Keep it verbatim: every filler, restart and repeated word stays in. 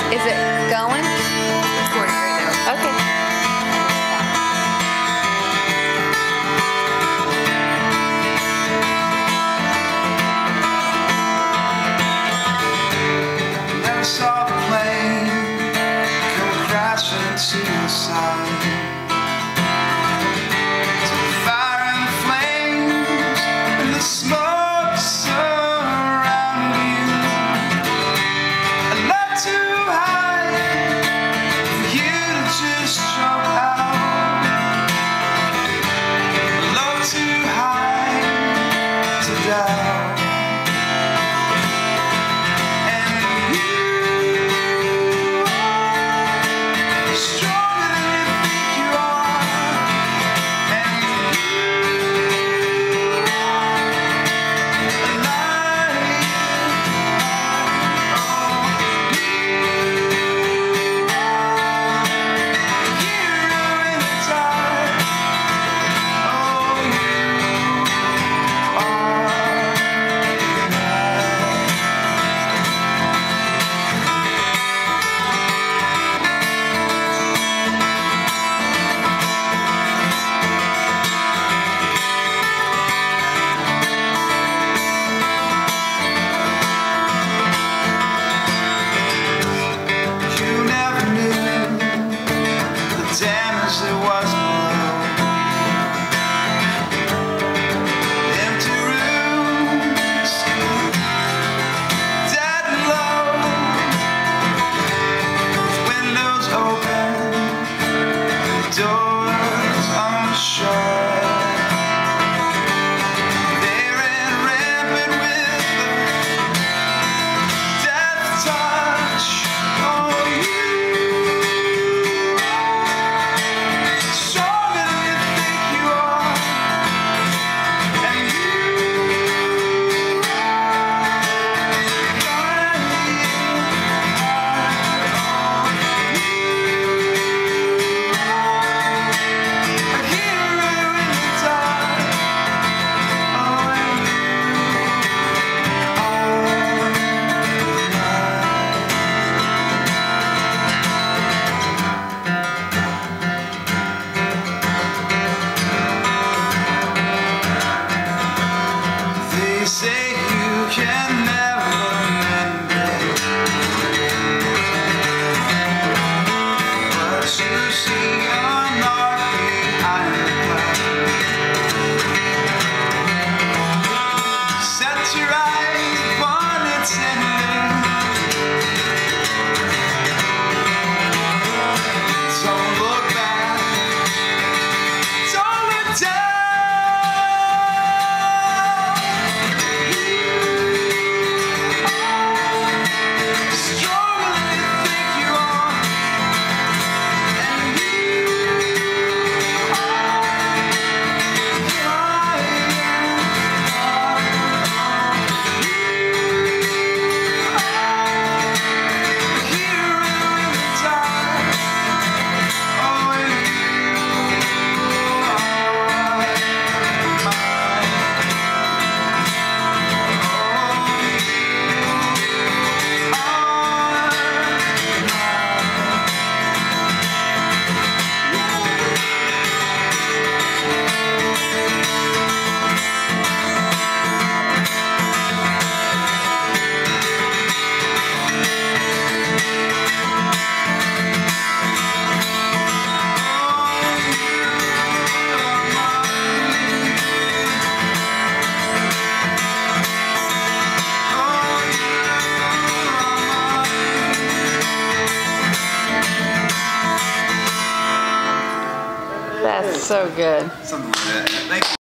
Is it going? It's going right now. Okay. Never saw the plane come crashing to your side. So fire and flames and the smoke surround you. I love to hide for you to just jump out. I love to hide to doubt. Damage that was below. Empty rooms, dead and low, with windows open, doors unshut. They ran rampant with the death touch. Oh, you they say you can never mend it, but you see a mardi behind the cloud. Set your eyes upon its ending. Don't look back, don't look down. That's so good. Something like that. Thank you.